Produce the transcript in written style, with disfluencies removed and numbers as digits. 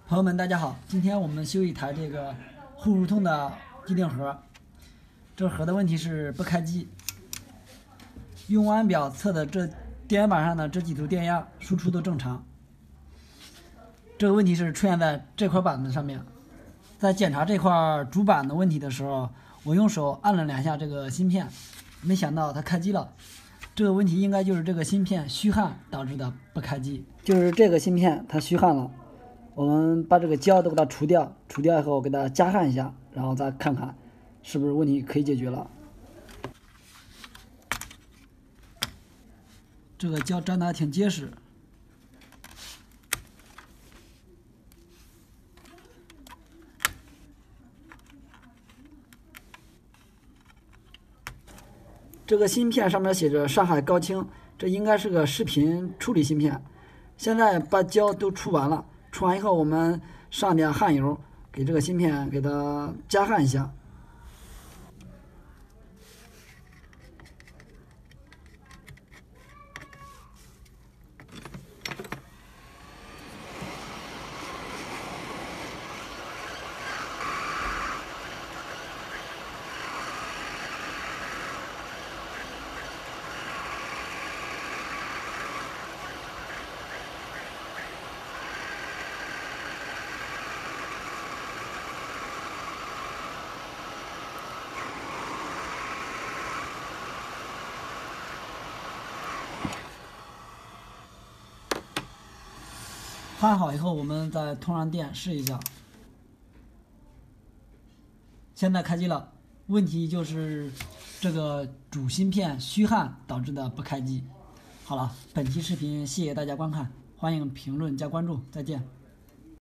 朋友们，大家好！今天我们修一台这个护รู通的机顶盒，这盒的问题是不开机。用按表测的这电源板上的这几组电压输出都正常，这个问题是出现在这块板子上面。在检查这块主板的问题的时候，我用手按了2下这个芯片，没想到它开机了。这个问题应该就是这个芯片虚焊导致的不开机，就是这个芯片它虚焊了。我们把这个胶都给它除掉，除掉以后给它加焊一下，然后再看看是不是问题可以解决了。这个胶粘的还挺结实。这个芯片上面写着上海高清，这应该是个视频处理芯片。现在把胶都除完了，除完以后我们上点焊油，给这个芯片给它加焊一下。焊好以后，我们再通上电试一下。现在开机了，问题就是这个主芯片虚焊导致的不开机。好了，本期视频谢谢大家观看，欢迎评论加关注，再见。